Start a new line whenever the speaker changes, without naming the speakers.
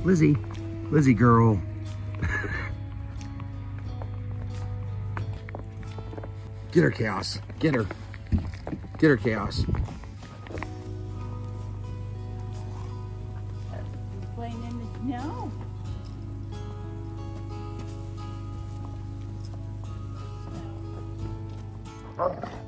Lizzie. Lizzie girl. Get her, Chaos. Get her. Get her, Chaos.
Playing in the snow.
Oh.